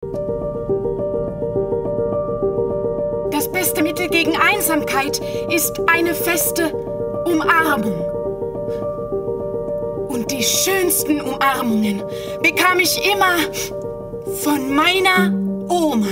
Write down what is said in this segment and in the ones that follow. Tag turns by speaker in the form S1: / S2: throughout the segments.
S1: Das beste Mittel gegen Einsamkeit ist eine feste Umarmung. Und die schönsten Umarmungen bekam ich immer von meiner Oma.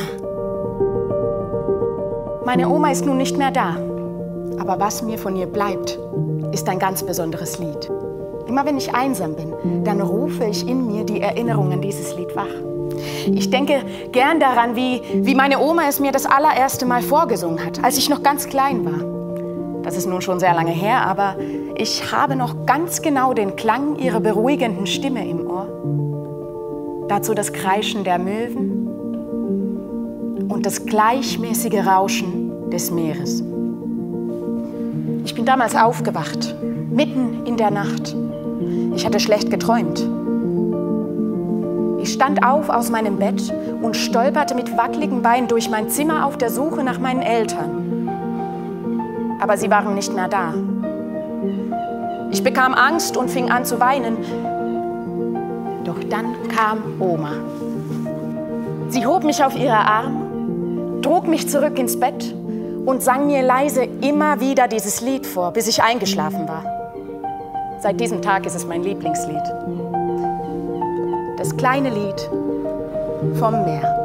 S2: Meine Oma ist nun nicht mehr da. Aber was mir von ihr bleibt, ist ein ganz besonderes Lied. Immer wenn ich einsam bin, dann rufe ich in mir die Erinnerung an dieses Lied wach. Ich denke gern daran, wie meine Oma es mir das allererste Mal vorgesungen hat, als ich noch ganz klein war. Das ist nun schon sehr lange her, aber ich habe noch ganz genau den Klang ihrer beruhigenden Stimme im Ohr. Dazu das Kreischen der Möwen und das gleichmäßige Rauschen des Meeres. Ich bin damals aufgewacht, mitten in der Nacht. Ich hatte schlecht geträumt. Ich stand auf aus meinem Bett und stolperte mit wackeligen Beinen durch mein Zimmer auf der Suche nach meinen Eltern. Aber sie waren nicht mehr da. Ich bekam Angst und fing an zu weinen. Doch dann kam Oma. Sie hob mich auf ihre Arme, trug mich zurück ins Bett und sang mir leise immer wieder dieses Lied vor, bis ich eingeschlafen war. Seit diesem Tag ist es mein Lieblingslied. Das kleine Lied vom Meer.